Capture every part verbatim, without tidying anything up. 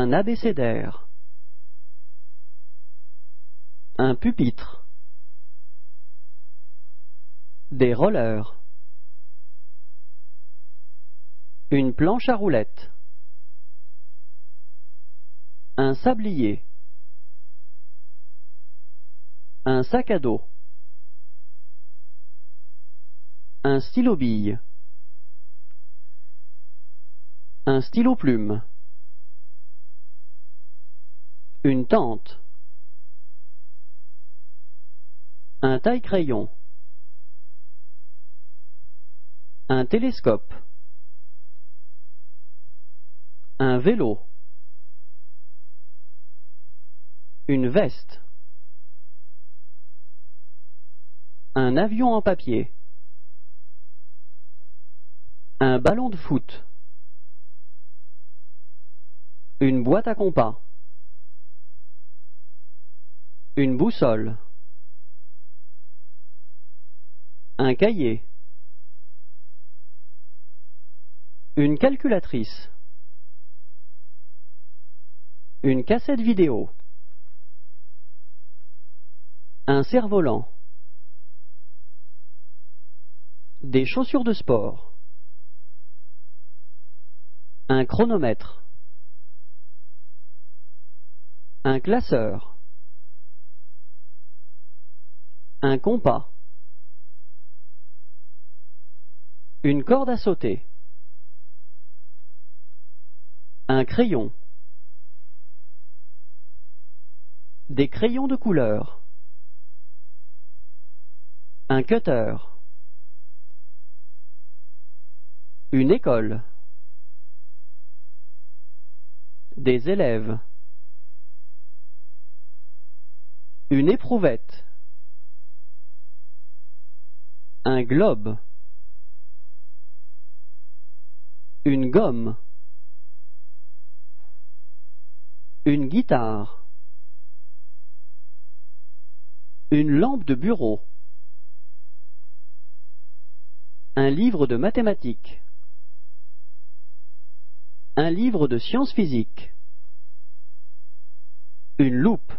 Un abécédaire. Un pupitre. Des rollers. Une planche à roulettes. Un sablier. Un sac à dos. Un stylo-bille. Un stylo-plume. Une tente. Un taille-crayon. Un télescope. Un vélo. Une veste. Un avion en papier. Un ballon de foot. Une boîte à compas. Une boussole. Un cahier. Une calculatrice. Une cassette vidéo. Un cerf-volant. Des chaussures de sport. Un chronomètre. Un classeur. Un compas. Une corde à sauter. Un crayon. Des crayons de couleur. Un cutter. Une école. Des élèves. Une éprouvette. Un globe. Une gomme. Une guitare. Une lampe de bureau. Un livre de mathématiques. Un livre de sciences physiques. Une loupe.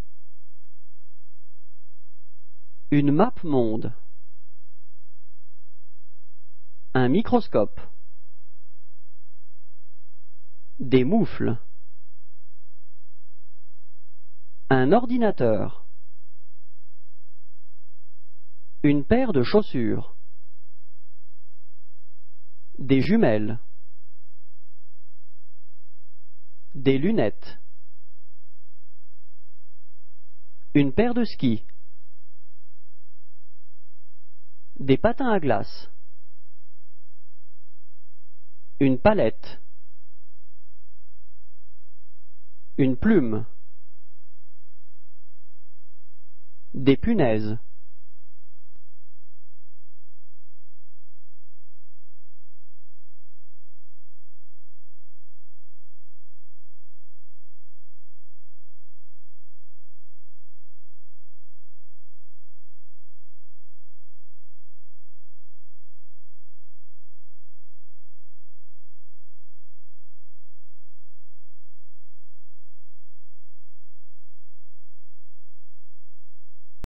Une map monde. Un microscope. Des moufles. Un ordinateur. Une paire de chaussures. Des jumelles. Des lunettes. Une paire de skis. Des patins à glace. Une palette. Une plume. Des punaises.